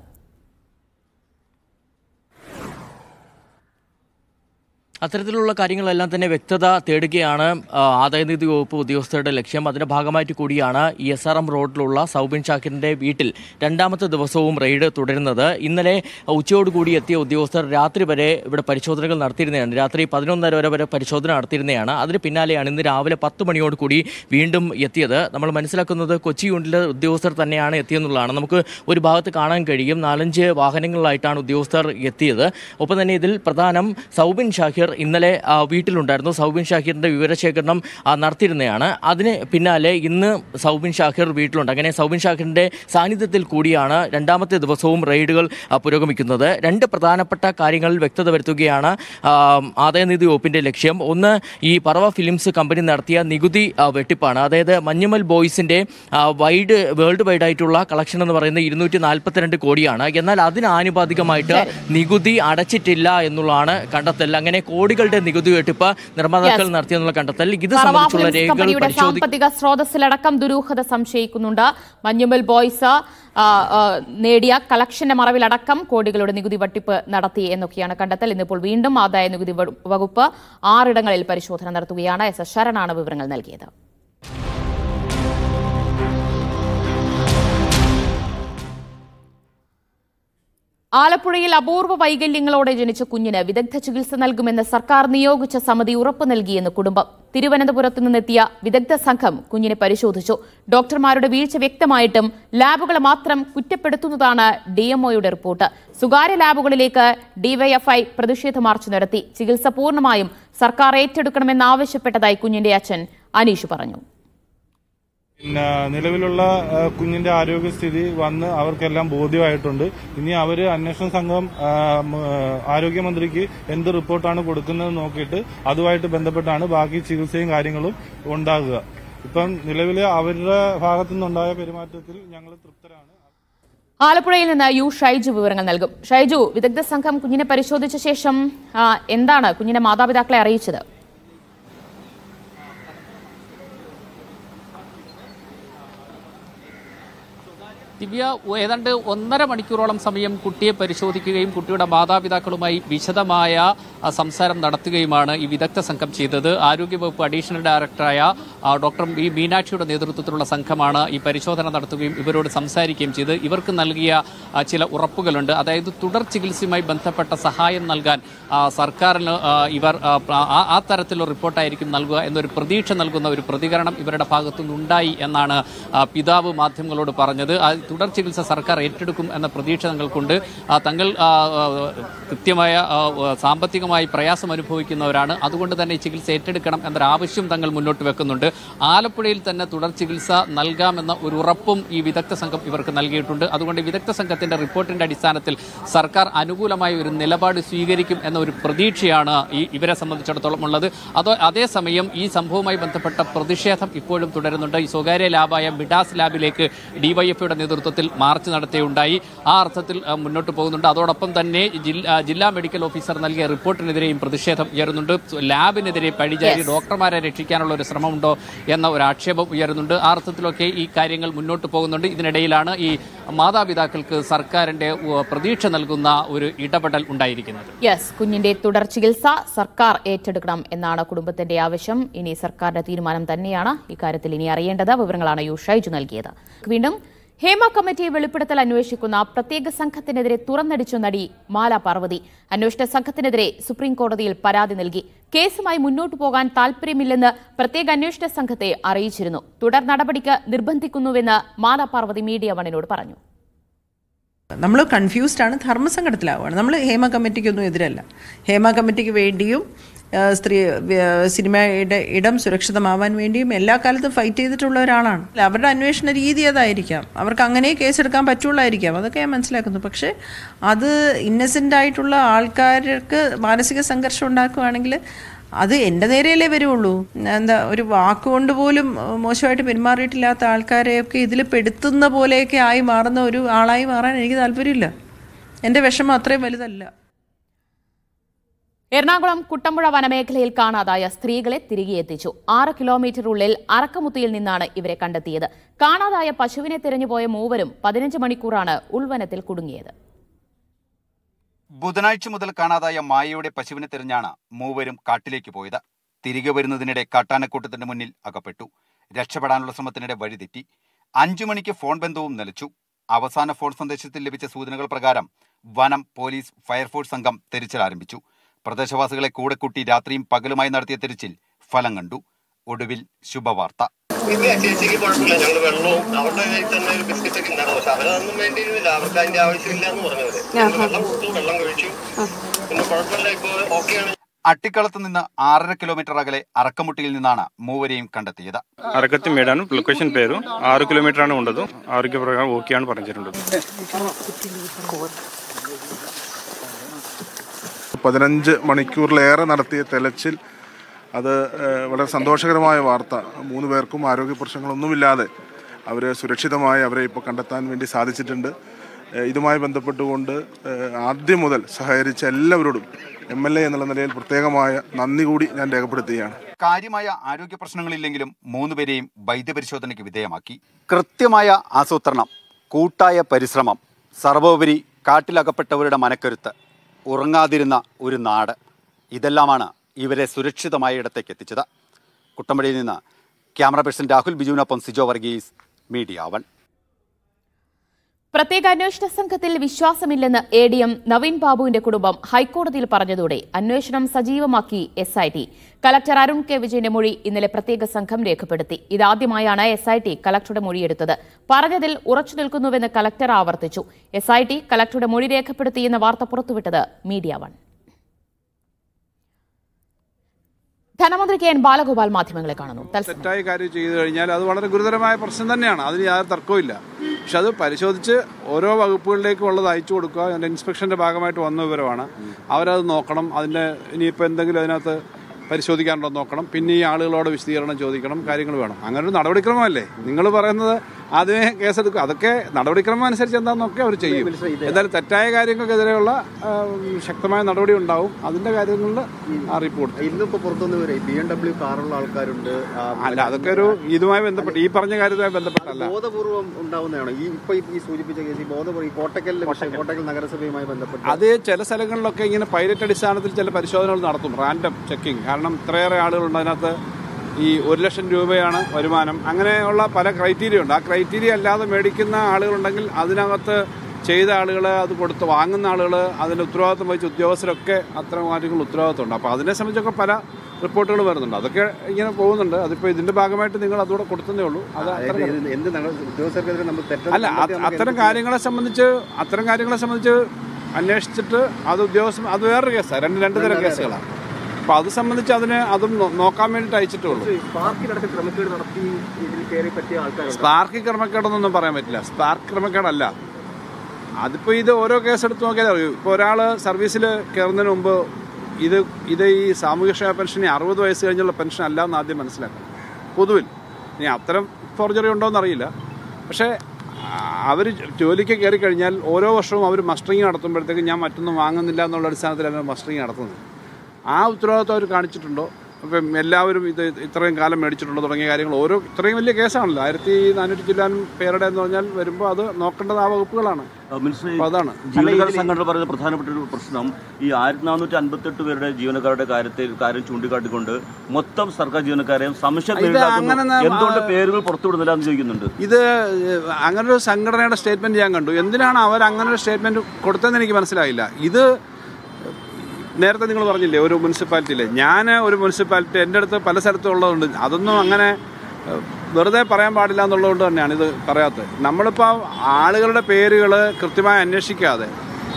അത്തരത്തിലുള്ള കാര്യങ്ങളെല്ലാം തന്നെ വ്യക്തത തേടുകയാണ് ആദായനികുതി വകുപ്പ് ഉദ്യോഗസ്ഥരുടെ ലക്ഷ്യം. അതിന്റെ ഭാഗമായിട്ട് കൂടിയാണ് ഈ എസ് ആർ എം റോഡിലുള്ള സൗബിൻ ഷാക്കിറിന്റെ വീട്ടിൽ രണ്ടാമത്തെ ദിവസവും റെയ്ഡ് തുടരുന്നത്. ഇന്നലെ ഉച്ചയോടുകൂടി എത്തിയ ഉദ്യോഗസ്ഥർ രാത്രി വരെ ഇവിടെ പരിശോധനകൾ നടത്തിയിരുന്നതാണ്. രാത്രി പതിനൊന്നര വരെ വരെ പരിശോധന നടത്തിയിരുന്നതാണ്. അതിന് പിന്നാലെയാണ് ഇന്ന് രാവിലെ പത്ത് മണിയോട് കൂടി വീണ്ടും എത്തിയത്. നമ്മൾ മനസ്സിലാക്കുന്നത് കൊച്ചി യൂണിറ്റിലെ ഉദ്യോഗസ്ഥർ തന്നെയാണ് എത്തിയെന്നുള്ളതാണ്. നമുക്ക് ഒരു ഭാഗത്ത് കാണാൻ കഴിയും, നാലഞ്ച് വാഹനങ്ങളിലായിട്ടാണ് ഉദ്യോഗസ്ഥർ എത്തിയത്. ഒപ്പം തന്നെ ഇതിൽ പ്രധാനം സൗബിൻ ഷാഹിർ ഇന്നലെ വീട്ടിലുണ്ടായിരുന്നു. സൗബിൻ ഷാഹിറിന്റെ വിവരശേഖരണം നടത്തിയിരുന്നതാണ്. അതിന് പിന്നാലെ ഇന്ന് സൗബിൻ ഷാഹിർ വീട്ടിലുണ്ട്. അങ്ങനെ സൗബിൻ ഷാഹിറിന്റെ സാന്നിധ്യത്തിൽ കൂടിയാണ് രണ്ടാമത്തെ ദിവസവും റെയ്ഡുകൾ പുരോഗമിക്കുന്നത്. രണ്ട് പ്രധാനപ്പെട്ട കാര്യങ്ങളിൽ വ്യക്തത വരുത്തുകയാണ് ആദായനികുതി വകുപ്പിന്റെ ലക്ഷ്യം. ഒന്ന്, ഈ പറവ ഫിലിംസ് കമ്പനി നടത്തിയ നികുതി വെട്ടിപ്പാണ്. അതായത് മഞ്ഞുമൽ ബോയ്സിന്റെ വൈഡ് വേൾഡ് വൈഡ് ആയിട്ടുള്ള കളക്ഷൻ എന്ന് പറയുന്നത് ഇരുന്നൂറ്റി നാൽപ്പത്തിരണ്ട് കോടിയാണ്. എന്നാൽ അതിന് ആനുപാതികമായിട്ട് നികുതി അടച്ചിട്ടില്ല എന്നുള്ളതാണ് കണ്ടെത്തൽ. അങ്ങനെ കോടികളുടെ നികുതി വെട്ടിപ്പ് നിർമ്മാതാക്കൾ നടത്തിയെന്നുള്ള കണ്ടെത്തൽ. ഇത് സംബന്ധിച്ചുള്ള രേഖകൾ സാമ്പത്തിക സ്രോതസ്സിലടക്കം ദുരൂഹത സംശയിക്കുന്നുണ്ട്. മഞ്ഞുമൽ ബോയ്സ് നേടിയ കളക്ഷന്റെ മറവിലടക്കം കോടികളുടെ നികുതി വെട്ടിപ്പ് നടത്തി എന്നൊക്കെയാണ് കണ്ടെത്തൽ. ഇന്നിപ്പോൾ വീണ്ടും ആദായ നികുതി വകുപ്പ് ആറിടങ്ങളിൽ പരിശോധന നടത്തുകയാണ്. എസ് എസ് ശരണാണ് വിവരങ്ങൾ നൽകിയത്. ആലപ്പുഴയിൽ അപൂർവ വൈകല്യങ്ങളോടെ ജനിച്ച കുഞ്ഞിന് വിദഗ്ധ ചികിത്സ നൽകുമെന്ന് സർക്കാർ നിയോഗിച്ച സമിതി ഉറപ്പു നൽകിയെന്ന് കുടുംബം. തിരുവനന്തപുരത്തു നിന്നെത്തിയ വിദഗ്ധ സംഘം കുഞ്ഞിനെ പരിശോധിച്ചു. ഡോക്ടർമാരുടെ വീഴ്ച വ്യക്തമായിട്ടും ലാബുകൾ മാത്രം കുറ്റപ്പെടുത്തുന്നതാണ് ഡിഎംഒയുടെ റിപ്പോർട്ട്. സ്വകാര്യ ലാബുകളിലേക്ക് ഡിവൈഎഫ്ഐ പ്രതിഷേധ മാർച്ച് നടത്തി. ചികിത്സ പൂർണ്ണമായും സർക്കാർ ഏറ്റെടുക്കണമെന്നാവശ്യപ്പെട്ടതായി കുഞ്ഞിന്റെ അച്ഛൻ അനീഷ് പറഞ്ഞു. നിലവിലുള്ള കുഞ്ഞിന്റെ ആരോഗ്യസ്ഥിതി വന്ന് അവർക്കെല്ലാം ബോധ്യമായിട്ടുണ്ട്. ഇനി അവര് അന്വേഷണ സംഘം ആരോഗ്യമന്ത്രിക്ക് എന്ത് റിപ്പോർട്ടാണ് കൊടുക്കുന്നത് നോക്കിയിട്ട് അതുമായിട്ട് ബന്ധപ്പെട്ടാണ് ബാക്കി ചികിത്സയും കാര്യങ്ങളും ഉണ്ടാകുക. ഇപ്പം നിലവിൽ അവരുടെ ഭാഗത്തു നിന്നുണ്ടായ പെരുമാറ്റത്തിൽ ഞങ്ങൾ തൃപ്തരാണ്. ആലപ്പുഴയിൽ നിന്ന് യു ഷൈജു വിവരങ്ങൾ നൽകും. ഷൈജു, വിദഗ്ധ സംഘം കുഞ്ഞിനെ പരിശോധിച്ച ശേഷം എന്താണ് കുഞ്ഞിന്റെ മാതാപിതാക്കളെ അറിയിച്ചത്? ദിവ്യ, ഏതാണ്ട് ഒന്നര മണിക്കൂറോളം സമയം കുട്ടിയെ പരിശോധിക്കുകയും കുട്ടിയുടെ മാതാപിതാക്കളുമായി വിശദമായ സംസാരം നടത്തുകയുമാണ് ഈ വിദഗ്ധ സംഘം ചെയ്തത്. ആരോഗ്യവകുപ്പ് അഡീഷണൽ ഡയറക്ടറായ ഡോക്ടർ ബി മീനാക്ഷിയുടെ നേതൃത്വത്തിലുള്ള സംഘമാണ് ഈ പരിശോധന നടത്തുകയും ഇവരോട് സംസാരിക്കുകയും ചെയ്ത് ഇവർക്ക് നൽകിയ ചില ഉറപ്പുകളുണ്ട്. അതായത് തുടർ ചികിത്സയുമായി ബന്ധപ്പെട്ട സഹായം നൽകാൻ സർക്കാരിന് ഇവർ ആ തരത്തിലുള്ള റിപ്പോർട്ടായിരിക്കും നൽകുക എന്നൊരു പ്രതീക്ഷ നൽകുന്ന ഒരു പ്രതികരണം ഇവരുടെ ഭാഗത്തുനിന്നുണ്ടായി എന്നാണ് പിതാവ് മാധ്യമങ്ങളോട് പറഞ്ഞത്. തുടർ ചികിത്സ സർക്കാർ ഏറ്റെടുക്കും എന്ന പ്രതീക്ഷ തങ്ങൾക്കുണ്ട്. തങ്ങൾ കൃത്യമായ സാമ്പത്തികമായി പ്രയാസം അനുഭവിക്കുന്നവരാണ്. അതുകൊണ്ട് തന്നെ ഈ ചികിത്സ ഏറ്റെടുക്കണം എന്നൊരാവശ്യം തങ്ങൾ മുന്നോട്ട് വെക്കുന്നുണ്ട്. ആലപ്പുഴയിൽ തന്നെ തുടർ ചികിത്സ നൽകാമെന്ന ഒരു ഉറപ്പും ഈ വിദഗ്ധ സംഘം ഇവർക്ക് നൽകിയിട്ടുണ്ട്. അതുകൊണ്ട് വിദഗ്ധ സംഘത്തിന്റെ റിപ്പോർട്ടിന്റെ അടിസ്ഥാനത്തിൽ സർക്കാർ അനുകൂലമായ ഒരു നിലപാട് സ്വീകരിക്കും എന്ന ഒരു പ്രതീക്ഷയാണ് ഈ ഇവരെ സംബന്ധിച്ചിടത്തോളം ഉള്ളത്. അതോ അതേസമയം ഈ സംഭവവുമായി ബന്ധപ്പെട്ട പ്രതിഷേധം ഇപ്പോഴും തുടരുന്നുണ്ട്. ഈ സ്വകാര്യ ലാബായ മിഡാസ് ലാബിലേക്ക് ഡിവൈഎഫ്ഐയുടെ നേതൃത്വത്തിൽ മാർച്ച് നടത്തിയുണ്ടായി. ആ അർത്ഥത്തിൽ മുന്നോട്ട് പോകുന്നുണ്ട്. അതോടൊപ്പം തന്നെ ജില്ലാ മെഡിക്കൽ ഓഫീസർ നൽകിയ റിപ്പോർട്ടിനെതിരെയും പ്രതിഷേധം ഉയരുന്നുണ്ട്. ലാബിനെതിരെ പഴിചാരി ഡോക്ടർമാരെ രക്ഷിക്കാനുള്ള ഒരു ശ്രമമുണ്ടോ എന്ന ഒരു ആക്ഷേപം ഉയരുന്നുണ്ട്. ആ അർത്ഥത്തിലൊക്കെ ഈ കാര്യങ്ങൾ മുന്നോട്ട് പോകുന്നുണ്ട്. ഇതിനിടയിലാണ് ഈ മാതാപിതാക്കൾക്ക് സർക്കാരിന്റെ പ്രതീക്ഷ നൽകുന്ന ഒരു ഇടപെടൽ ഉണ്ടായിരിക്കുന്നത്. യെസ്, കുഞ്ഞിന്റെ തുടർ ചികിത്സ സർക്കാർ ഏറ്റെടുക്കണം എന്നാണ് കുടുംബത്തിന്റെ ആവശ്യം. ഇനി സർക്കാരിന്റെ തീരുമാനം തന്നെയാണ് ഇക്കാര്യത്തിൽ ഇനി അറിയേണ്ടത്. വിവരങ്ങളാണ് യു ഷൈജു നൽകിയത്. വീണ്ടും ഹേമ കമ്മിറ്റി വെളിപ്പെടുത്തൽ അന്വേഷിക്കുന്ന പ്രത്യേക സംഘത്തിനെതിരെ തുറന്നടിച്ചു നടി മാല പാർവതി. അന്വേഷണ സംഘത്തിനെതിരെ സുപ്രീം കോടതിയിൽ പരാതി നൽകി. കേസുമായി മുന്നോട്ടു പോകാൻ താൽപര്യമില്ലെന്ന് പ്രത്യേക അന്വേഷണ സംഘത്തെ അറിയിച്ചിരുന്നു. തുടർ നടപടിക്ക് നിർബന്ധിക്കുന്നുവെന്ന് മാല പാർവതി മീഡിയ വണ്ണിനോട് പറഞ്ഞു. നമ്മൾ കൺഫ്യൂസ്ഡ് ആണ്, ധർമ്മസങ്കടത്തിലാവുകയാണ്. നമ്മൾ ഹേമ കമ്മിറ്റിക്കൊന്നും എതിരല്ല. ഹേമ കമ്മിറ്റിക്ക് വേണ്ടിയും സ്ത്രീ സിനിമയുടെ ഇടം സുരക്ഷിതമാവാൻ വേണ്ടിയും എല്ലാ കാലത്തും ഫൈറ്റ് ചെയ്തിട്ടുള്ള ഒരാളാണ്. അവരുടെ അന്വേഷണ രീതി അതായിരിക്കാം, അവർക്ക് അങ്ങനെ കേസെടുക്കാൻ പറ്റുള്ളായിരിക്കാം, അതൊക്കെ ഞാൻ മനസ്സിലാക്കുന്നു. പക്ഷേ അത് ഇന്നസെൻ്റ് ആയിട്ടുള്ള ആൾക്കാർക്ക് മാനസിക സംഘർഷം ഉണ്ടാക്കുകയാണെങ്കിൽ അത് എൻ്റെ നേരെയല്ലേ വരുള്ളൂ. എന്താ ഒരു വാക്കുകൊണ്ട് പോലും മോശമായിട്ട് പെരുമാറിയിട്ടില്ലാത്ത ആൾക്കാരെയൊക്കെ ഇതിൽ പെടുത്തുന്ന പോലെയൊക്കെ ആയി മാറുന്ന ഒരു ആളായി മാറാൻ എനിക്ക് താല്പര്യമില്ല. എൻ്റെ വിഷമം അത്രയും വലുതല്ല. എറണാകുളം കുട്ടമ്പുഴ വനമേഖലയിൽ കാണാതായ സ്ത്രീകളെ തിരികെ എത്തിച്ചു. ആറ് കിലോമീറ്റർ ഉള്ളിൽ അറക്കമുത്തിയിൽ നിന്നാണ് ഇവരെ കണ്ടെത്തിയത്. കാണാതായ പശുവിനെ തിരഞ്ഞുപോയ മൂവരും പതിനഞ്ച് മണിക്കൂറാണ് ഉൾവനത്തിൽ കുടുങ്ങിയത്. ബുധനാഴ്ച മുതൽ കാണാതായ മായയുടെ പശുവിനെ തിരഞ്ഞാണ് മൂവരും കാട്ടിലേക്ക് പോയത്. തിരികെ വരുന്നതിനിടെ കാട്ടാനക്കൂട്ടത്തിന്റെ മുന്നിൽ അകപ്പെട്ടു. രക്ഷപ്പെടാനുള്ള ശ്രമത്തിനിടെ വഴിതെറ്റി. അഞ്ചു മണിക്ക് ഫോൺ ബന്ധവും നിലച്ചു. അവസാന ഫോൺ സന്ദേശത്തിൽ ലഭിച്ച സൂചനകൾ പ്രകാരം വനം, പോലീസ്, ഫയർഫോഴ്സ് സംഘം തെരച്ചിൽ ആരംഭിച്ചു. പ്രദേശവാസികളെ കൂടെ കൂട്ടി രാത്രിയും പകലുമായി നടത്തിയ തെരച്ചിൽ ഫലം കണ്ടു. ഒടുവിൽ ശുഭവാർത്ത. ചേച്ചിക്ക് കുഴപ്പമില്ല, ഞങ്ങൾ വെള്ളവും അവരുടെ കയ്യിൽ തന്നെ ഒരു ബിസ്ക്കറ്റ് ഒക്കെ ഉണ്ടായിരുന്നു. പക്ഷെ അവരതൊന്നും വേണ്ടിയിരുന്നില്ല, അവർക്ക് അതിന്റെ ആവശ്യമില്ല എന്ന് പറഞ്ഞവര്. വെള്ളം കൊടുത്തു, വെള്ളം കഴിച്ചു, പിന്നെ കുഴപ്പമില്ല, ഇപ്പൊ ഓക്കെയാണ്. അട്ടിക്കളത്ത് നിന്ന് ആറര കിലോമീറ്റർ അകലെ അറക്കമുട്ടിയിൽ നിന്നാണ് മൂവരെയും കണ്ടെത്തിയത്. അറക്കത്തി മേടാണ് ലൊക്കേഷൻ പേരും. ആറ് കിലോമീറ്റർ ആണ് ഉണ്ടത്. ആരോഗ്യപ്രകാരം ഓക്കെയാണ് പറഞ്ഞിട്ടുള്ളത്. പതിനഞ്ച് മണിക്കൂറിലേറെ നടത്തിയ തെരച്ചിൽ, അത് വളരെ സന്തോഷകരമായ വാർത്ത. മൂന്ന് പേർക്കും ആരോഗ്യ പ്രശ്നങ്ങളൊന്നുമില്ലാതെ അവർ സുരക്ഷിതമായി അവരെ ഇപ്പോൾ കണ്ടെത്താൻ വേണ്ടി സാധിച്ചിട്ടുണ്ട്. ഇതുമായി ബന്ധപ്പെട്ടുകൊണ്ട് ആദ്യം മുതൽ സഹകരിച്ച എല്ലാവരോടും എം എൽ എ എന്നുള്ള നിലയിൽ പ്രത്യേകമായ നന്ദി കൂടി ഞാൻ രേഖപ്പെടുത്തുകയാണ്. കാര്യമായ ആരോഗ്യ പ്രശ്നങ്ങളില്ലെങ്കിലും മൂന്നുപേരെയും വൈദ്യപരിശോധനയ്ക്ക് വിധേയമാക്കി. കൃത്യമായ ആസൂത്രണം, കൂട്ടായ പരിശ്രമം, സർവോപരി കാട്ടിലകപ്പെട്ടവരുടെ മനക്കരുത്ത്, ഉറങ്ങാതിരുന്ന ഒരു നാട്, ഇതെല്ലാമാണ് ഇവരെ സുരക്ഷിതമായ ഇടത്തേക്ക് എത്തിച്ചത്. കുട്ടമ്പുഴയിൽ നിന്ന് ക്യാമറ പേഴ്സൺ രാഹുൽ ബിജുവിനൊപ്പം സിജോ വർഗീസ്, മീഡിയ വൺ. പ്രത്യേക അന്വേഷണ സംഘത്തിൽ വിശ്വാസമില്ലെന്ന് എ ഡി എം നവീൻ ബാബുവിന്റെ കുടുംബം ഹൈക്കോടതിയിൽ പറഞ്ഞതോടെ അന്വേഷണം സജീവമാക്കി S I T. Collector Arun K വിജയന്റെ മൊഴി ഇന്നലെ പ്രത്യേക സംഘം രേഖപ്പെടുത്തി. ഇതാദ്യമായാണ് എസ് ഐ ടി കലക്ടറുടെ മൊഴിയെടുത്തത്. പറഞ്ഞതിൽ ഉറച്ചു നിൽക്കുന്നുവെന്ന് കലക്ടർ ആവർത്തിച്ചു. എസ് ഐ ടി കലക്ടറുടെ മൊഴി രേഖപ്പെടുത്തിയെന്ന വാർത്ത പുറത്തുവിട്ടത് മീഡിയ വൺ. ധനമന്ത്രി കെ എൻ ബാലഗോപാൽ മാധ്യമങ്ങളെ കാണുന്നു. തെറ്റായ കാര്യം ചെയ്തു കഴിഞ്ഞാൽ അത് വളരെ ഗുരുതരമായ പ്രശ്നം തന്നെയാണ്, അതിന് യാതൊരു തർക്കവും. പക്ഷെ അത് പരിശോധിച്ച് ഓരോ വകുപ്പുകളിലേക്കും ഉള്ളത് അയച്ചു കൊടുക്കുക. അതിൻ്റെ ഇൻസ്പെക്ഷൻ്റെ ഭാഗമായിട്ട് വന്ന വിവരമാണ്. അവരത് നോക്കണം. അതിൻ്റെ ഇനിയിപ്പോൾ എന്തെങ്കിലും അതിനകത്ത് പരിശോധിക്കാനുണ്ടോ നോക്കണം. പിന്നെ ഈ ആളുകളോട് വിശദീകരണം ചോദിക്കണം, കാര്യങ്ങൾ വേണം. അങ്ങനെ ഒരു നടപടിക്രമമല്ലേ നിങ്ങൾ പറയുന്നത്? ആദ്യമേ കേസെടുക്കും. അതൊക്കെ നടപടിക്രമം അനുസരിച്ച് എന്താണെന്നൊക്കെ അവർ ചെയ്യും. എന്തായാലും തെറ്റായ കാര്യങ്ങൾക്കെതിരെയുള്ള ശക്തമായ നടപടി ഉണ്ടാവും. അതിന്റെ കാര്യങ്ങളിൽ അറിയിപ്പ് കൊടുക്കും. ഇന്നിപ്പോ പുറത്തുനിന്ന് വരും ബി എം ഡബ്ല്യു കാറുള്ള ആൾക്കാരുണ്ട്. അല്ല, അതൊക്കെ ഒരു ഇതുമായി ബന്ധപ്പെട്ട് ഈ പറഞ്ഞ കാര്യവുമായി ബന്ധപ്പെട്ടല്ല, ബോധപൂർവം ഉണ്ടാവുന്നതാണ്. ഈ ഇപ്പൊ ഈ സൂചിപ്പിച്ച കേസ് ഈ ബോധപൂർവ്വം ഈ കോട്ടക്കലിലെ കോട്ടക്കൽ നഗരസഭയുമായി ബന്ധപ്പെട്ട് അത് ചില സ്ഥലങ്ങളിലൊക്കെ ഇങ്ങനെ പൈലറ്റ് അടിസ്ഥാനത്തിൽ ചില പരിശോധനകൾ നടത്തും, റാൻഡം ചെക്കിങ്. കാരണം ഇത്രയേറെ ആളുകളുണ്ട് അതിനകത്ത്. ഈ ഒരു ലക്ഷം രൂപയാണ് വരുമാനം, അങ്ങനെയുള്ള പല ക്രൈറ്റീരിയ ഉണ്ട്. ആ ക്രൈറ്റീരിയ അല്ലാതെ മേടിക്കുന്ന ആളുകളുണ്ടെങ്കിൽ അതിനകത്ത് ചെയ്ത ആളുകൾ, അത് കൊടുത്ത് വാങ്ങുന്ന ആളുകൾ, അതിൻ്റെ ഉത്തരവാദിത്വം വഹിച്ച ഉദ്യോഗസ്ഥരൊക്കെ അത്തരം കാര്യങ്ങൾ ഉത്തരവാദിത്വമുണ്ട്. അപ്പോൾ അതിനെ സംബന്ധിച്ചൊക്കെ പല റിപ്പോർട്ടുകൾ വരുന്നുണ്ട്. അതൊക്കെ ഇങ്ങനെ പോകുന്നുണ്ട്. അതിപ്പോൾ ഇതിൻ്റെ ഭാഗമായിട്ട് നിങ്ങൾ അതുകൂടെ കൊടുത്തതേ ഉള്ളൂ. അത് അല്ല, അത്തരം കാര്യങ്ങളെ സംബന്ധിച്ച് അത്തരം കാര്യങ്ങളെ സംബന്ധിച്ച് അന്വേഷിച്ചിട്ട് അത് ഉദ്യോഗസ്ഥ അത് വേറൊരു കേസാണ്. രണ്ട് രണ്ട് തരം കേസുകളാണ്. അപ്പോൾ അത് സംബന്ധിച്ച് അതിന് അതും നോക്കാൻ വേണ്ടിയിട്ട് അയച്ചിട്ടേ ഉള്ളൂ. സ്പാർക്കി ക്രമക്കേടെന്നൊന്നും പറയാൻ പറ്റില്ല. സ്പാർക്ക് ക്രമക്കേടല്ല. അതിപ്പോൾ ഇത് ഓരോ കേസെടുത്ത് നോക്കിയാൽ അറിയൂ. ഇപ്പോൾ ഒരാൾ സർവീസിൽ കയറുന്നതിന് മുമ്പ് ഇത് ഇത് ഈ സാമൂഹ്യക്ഷേമ പെൻഷന് അറുപത് വയസ്സ് കഴിഞ്ഞുള്ള പെൻഷൻ അല്ല എന്ന് ആദ്യം മനസ്സിലാക്കണം പൊതുവിൽ. ഇനി അത്തരം ഫോർജറി ഉണ്ടോയെന്ന് അറിയില്ല. പക്ഷേ അവർ ജോലിക്ക് കയറി കഴിഞ്ഞാൽ ഓരോ വർഷവും അവർ മസ്റ്ററിങ് നടത്തുമ്പോഴത്തേക്ക് ഞാൻ മറ്റൊന്നും വാങ്ങുന്നില്ല എന്നുള്ള അടിസ്ഥാനത്തിലാണ് മസ്റ്ററിങ് നടത്തുന്നത്. ആ ഉത്തരവാദിത്വം അവർ കാണിച്ചിട്ടുണ്ടോ? അപ്പം എല്ലാവരും ഇത് ഇത്രയും കാലം മേടിച്ചിട്ടുണ്ടോ തുടങ്ങിയ കാര്യങ്ങൾ ഓരോ ഇത്രയും വലിയ കേസാണല്ലോ. ആയിരത്തി നാനൂറ്റി ചില്ലാനും പേരുടെ എന്ന് പറഞ്ഞാൽ വരുമ്പോൾ അത് നോക്കേണ്ടത് ആ വകുപ്പുകളാണ്. അതാണ് ജീവനക്കാർ സംഘടന പറയുന്ന പ്രധാനപ്പെട്ട ഒരു പ്രശ്നം. ഈ ആയിരത്തി നാനൂറ്റി അൻപത്തെട്ട് പേരുടെ ജീവനക്കാരുടെ കാര്യത്തിൽ കാര്യം ചൂണ്ടിക്കാട്ടിക്കൊണ്ട് മൊത്തം സർക്കാർ ജീവനക്കാരെയും സംശയം എന്തുകൊണ്ട് പേരുകൾ പുറത്തുവിടുന്നില്ല എന്ന് ചോദിക്കുന്നുണ്ട്. ഇത് അങ്ങനെ ഒരു സംഘടനയുടെ സ്റ്റേറ്റ്മെന്റ് ഞാൻ കണ്ടു. എന്തിനാണ് അവർ അങ്ങനെ ഒരു സ്റ്റേറ്റ്മെന്റ് കൊടുത്തതെന്ന് എനിക്ക് മനസ്സിലായില്ല. ഇത് നേരത്തെ നിങ്ങൾ പറഞ്ഞില്ലേ ഒരു മുനിസിപ്പാലിറ്റിയിലെ, ഞാൻ ഒരു മുനിസിപ്പാലിറ്റി എൻ്റെ അടുത്ത് പല സ്ഥലത്തും ഉള്ളതുകൊണ്ട് അതൊന്നും അങ്ങനെ വെറുതെ പറയാൻ പാടില്ല എന്നുള്ളതുകൊണ്ട് തന്നെയാണ് ഇത് പറയാത്തത്. നമ്മളിപ്പോൾ ആളുകളുടെ പേരുകൾ കൃത്യമായി അന്വേഷിക്കാതെ,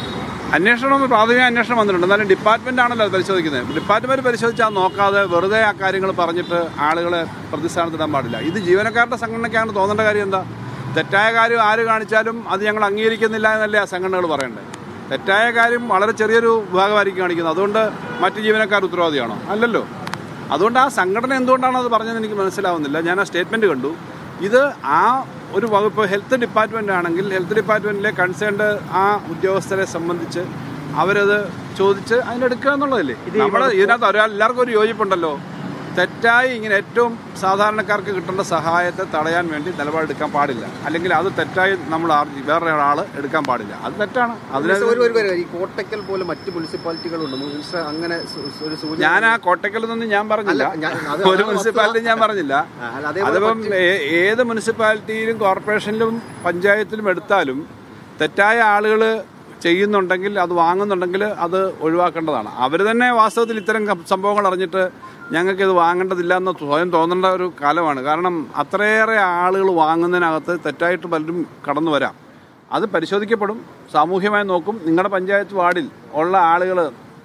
അന്വേഷണം പ്രാഥമിക അന്വേഷണം വന്നിട്ടുണ്ട്, എന്നാലും ഡിപ്പാർട്ട്മെൻ്റ് ആണല്ലോ അത് പരിശോധിക്കുന്നത്. ഡിപ്പാർട്ട്മെൻറ്റ് പരിശോധിച്ചാൽ നോക്കാതെ വെറുതെ ആ കാര്യങ്ങൾ പറഞ്ഞിട്ട് ആളുകളെ പ്രതിസ്ഥാനത്തിടാൻ പാടില്ല. ഇത് ജീവനക്കാരുടെ സംഘടനയ്ക്കാണ് തോന്നേണ്ട കാര്യം. എന്താ തെറ്റായ കാര്യം ആര് കാണിച്ചാലും അത് ഞങ്ങൾ അംഗീകരിക്കുന്നില്ല എന്നല്ലേ ആ സംഘടനകൾ പറയേണ്ടത്. തെറ്റായ കാര്യം വളരെ ചെറിയൊരു വിഭാഗമായിരിക്കും കാണിക്കുന്നത്. അതുകൊണ്ട് മറ്റ് ജീവനക്കാർ ഉത്തരവാദിയാണോ? അല്ലല്ലോ. അതുകൊണ്ട് ആ സംഘടന എന്തുകൊണ്ടാണ് അത് പറഞ്ഞതെന്ന് എനിക്ക് മനസ്സിലാവുന്നില്ല. ഞാൻ ആ സ്റ്റേറ്റ്മെൻറ്റ് കണ്ടു. ഇത് ആ ഒരു വകുപ്പ് ഹെൽത്ത് ഡിപ്പാർട്ട്മെൻ്റ് ആണെങ്കിൽ ഹെൽത്ത് ഡിപ്പാർട്ട്മെൻറ്റിലെ കൺസേൺഡ് ആ ഉദ്യോഗസ്ഥരെ സംബന്ധിച്ച് അവരത് ചോദിച്ച് അതിനെടുക്കുക എന്നുള്ളതല്ലേ. നമ്മൾ ഇതിനകത്ത് ഒരാൾ എല്ലാവർക്കും ഒരു യോജിപ്പുണ്ടല്ലോ. തെറ്റായി ഇങ്ങനെ ഏറ്റവും സാധാരണക്കാർക്ക് കിട്ടേണ്ട സഹായത്തെ തടയാൻ വേണ്ടി നിലപാടെടുക്കാൻ പാടില്ല. അല്ലെങ്കിൽ അത് തെറ്റായി നമ്മൾ വേറെ ഒരാൾ എടുക്കാൻ പാടില്ല. അത് തെറ്റാണ്. അതിന് ഈ കോട്ടക്കൽ പോലെ മറ്റ് മുനിസിപ്പാലിറ്റികളുണ്ട് അങ്ങനെ ഞാൻ ആ കോട്ടക്കൽ നിന്നും ഞാൻ പറഞ്ഞില്ല, ഒരു മുനിസിപ്പാലിറ്റി ഞാൻ പറഞ്ഞില്ല. അതിപ്പം ഏത് മുനിസിപ്പാലിറ്റിയിലും കോർപ്പറേഷനിലും പഞ്ചായത്തിലും എടുത്താലും തെറ്റായ ആളുകൾ ചെയ്യുന്നുണ്ടെങ്കിൽ അത് വാങ്ങുന്നുണ്ടെങ്കിൽ അത് ഒഴിവാക്കേണ്ടതാണ്. അവർ തന്നെ വാസ്തവത്തിൽ ഇത്തരം സംഭവങ്ങൾ അറിഞ്ഞിട്ട് ഞങ്ങൾക്കിത് വാങ്ങേണ്ടതില്ല എന്ന് സ്വയം തോന്നേണ്ട ഒരു കാലമാണ്. കാരണം അത്രയേറെ ആളുകൾ വാങ്ങുന്നതിനകത്ത് തെറ്റായിട്ട് പലരും കടന്നു വരാം. അത് പരിശോധിക്കപ്പെടും, സാമൂഹ്യമായി നോക്കും. നിങ്ങളുടെ പഞ്ചായത്ത് വാർഡിൽ ഉള്ള ആളുകൾ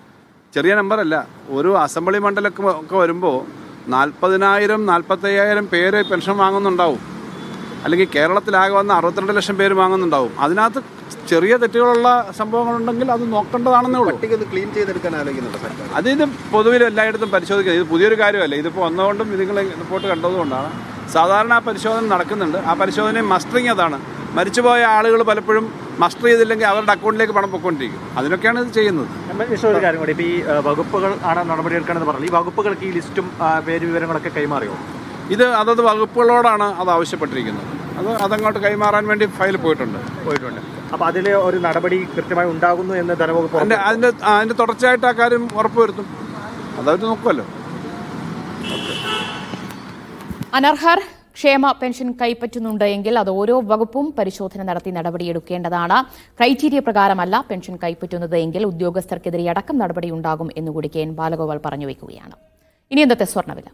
ചെറിയ നമ്പറല്ല. ഒരു അസംബ്ലി മണ്ഡലമൊക്കെ ഒക്കെ വരുമ്പോൾ നാൽപ്പതിനായിരം നാൽപ്പത്തയ്യായിരം പേര് പെൻഷൻ വാങ്ങുന്നുണ്ടാവും. അല്ലെങ്കിൽ കേരളത്തിലാകെ വന്ന അറുപത്തിരണ്ട് ലക്ഷം പേര് വാങ്ങുന്നുണ്ടാവും. അതിനകത്ത് ചെറിയ തെറ്റുകളുള്ള സംഭവങ്ങളുണ്ടെങ്കിൽ അത് നോക്കേണ്ടതാണെന്നേ ഉള്ളൂ. ക്ലീൻ ചെയ്തെടുക്കാൻ ആലോചിക്കുന്നുണ്ട്. അത് ഇത് പൊതുവിൽ എല്ലായിടത്തും പരിശോധിക്കുക. ഇത് പുതിയൊരു കാര്യമല്ല. ഇതിപ്പോൾ വന്നതുകൊണ്ടും നിങ്ങൾ റിപ്പോർട്ട് കണ്ടതുകൊണ്ടാണ്. സാധാരണ ആ പരിശോധന നടക്കുന്നുണ്ട്. ആ പരിശോധനയും മസ്റ്ററിങ് അതാണ്. മരിച്ചുപോയ ആളുകൾ പലപ്പോഴും മസ്റ്റർ ചെയ്തില്ലെങ്കിൽ അവരുടെ അക്കൗണ്ടിലേക്ക് പണം പൊയ്ക്കൊണ്ടിരിക്കും. അതിനൊക്കെയാണ് ഇത് ചെയ്യുന്നത്. ഒരു കാര്യം കൂടി, ഇപ്പോൾ ഈ വകുപ്പുകൾ ആണ് നടപടിയെടുക്കണമെന്ന് പറഞ്ഞു. ഈ വകുപ്പുകൾക്ക് ഈ ലിസ്റ്റും പേര് വിവരങ്ങളൊക്കെ കൈമാറിയോ? ഇത് അതത് വകുപ്പുകളോടാണ് അത് ആവശ്യപ്പെട്ടിരിക്കുന്നത്. അത് അതങ്ങോട്ട് കൈമാറാൻ വേണ്ടി ഫയൽ പോയിട്ടുണ്ട് പോയിട്ടുണ്ട് അപ്പോൾ അതിൽ ഒരു നടപടി കൃത്യമായി ഉണ്ടാകുന്നു എന്ന് ധനവകുപ്പ് അതിൻ്റെ അതിൻ്റെ അതിൻ്റെ തുടർച്ചയായിട്ട് ആ കാര്യം ഉറപ്പുവരുത്തും. അതവർ നോക്കുമല്ലോ. അനർഹർ ക്ഷേമ പെൻഷൻ കൈപ്പറ്റുന്നുണ്ട് എങ്കിൽ അത് ഓരോ വകുപ്പും പരിശോധന നടത്തി നടപടിയെടുക്കേണ്ടതാണ്. ക്രൈറ്റീരിയ പ്രകാരമല്ല പെൻഷൻ കൈപ്പറ്റുന്നത് എങ്കിൽ ഉദ്യോഗസ്ഥർക്കെതിരെ അടക്കം നടപടിയുണ്ടാകും എന്നുകൂടി കെ എൻ ബാലഗോപാൽ പറഞ്ഞു വയ്ക്കുകയാണ്. ഇനി ഇന്നത്തെ സ്വർണ്ണവില.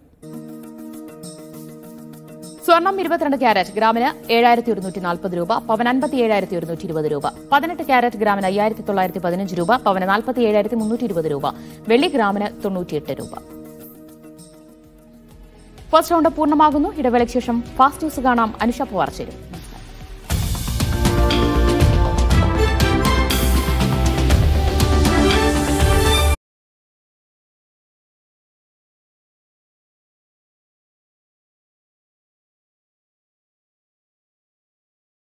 സ്വർണം ഇരുപത്തിരണ്ട് ക്യാരറ്റ് ഗ്രാമിന് ഏഴായിരത്തി ഒരുന്നൂറ്റി നാൽപ്പത് രൂപ, പവൻ അൻപത്തി ഏഴായിരത്തി ഒരുന്നൂറ്റി ഇരുപത് രൂപ. പതിനെട്ട് ക്യാരറ്റ് ഗ്രാമിന് അയ്യായിരത്തി തൊള്ളായിരത്തി പതിനഞ്ച് രൂപ, പവന് നാൽപ്പത്തി ഏഴായിരത്തി മുന്നൂറ്റി ഇരുപത് രൂപ. വെള്ളി ഗ്രാമിന് തൊണ്ണൂറ്റിയെട്ട് രൂപ. ഫസ്റ്റ് റൗണ്ട് പൂർണ്ണമാകുന്നു. ഇടവേളയ്ക്ക് ശേഷം ഫാസ്റ്റ് ന്യൂസ് കാണാം. അനുഷ പവാർ ചേരും.